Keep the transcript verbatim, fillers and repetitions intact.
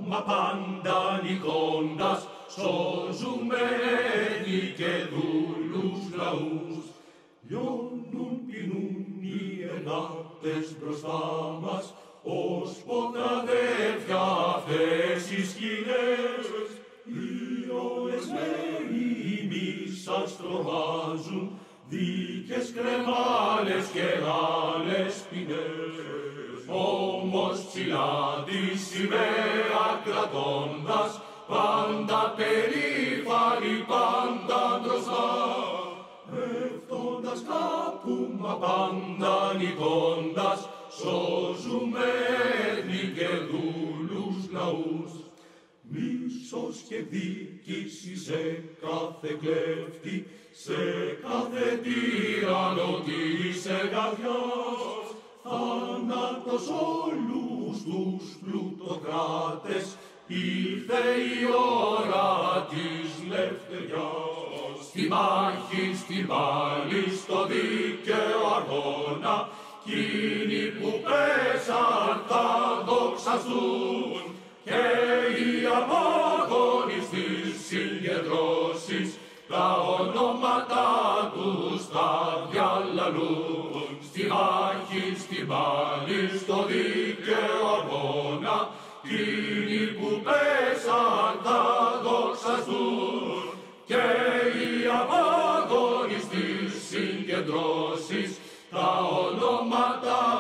μα πάντα νικώντας, σώζουμε έθνη και δούλους λαούς. Λιώνουν, πεινούν οι εργάτες μπροστά μας, ως ποταδέρφια αυτές οι σκηνές. Οι ολεσμένοι μίσας τρομάζουν, δίκες, κρεμάλες και άλλες ποινές. Όμως ψηλά τη σημαία κρατώντας, πάντα περήφανοι, πάντα μπροστά. Πέφτοντας κάπου, μα πάντα νικώντας, σώζουμε έθνη και δούλους λαούς. Μίσος και δίκηση σε κάθε κλέφτη, σε κάθε τύραννο της εργατιάς. Θάνατος όλους τους πλουτοκράτες, ήρθε η ώρα της λευτεριάς. Στη μάχη, στη μάχη, στο δίκαιο αγώνα, εκείνοι που πέσαν θα δοξαστούν, και οι απόγονοι στις συγκεντρώσεις τα ονόματα τους θα διαλαλούν. Στη μάχη, στη μάχη, στο δίκαιο αγώνα, εκείνοι που πέσαν θα δοξαστούν, και οι απόγονοι στις συγκεντρώσεις τα ονόματα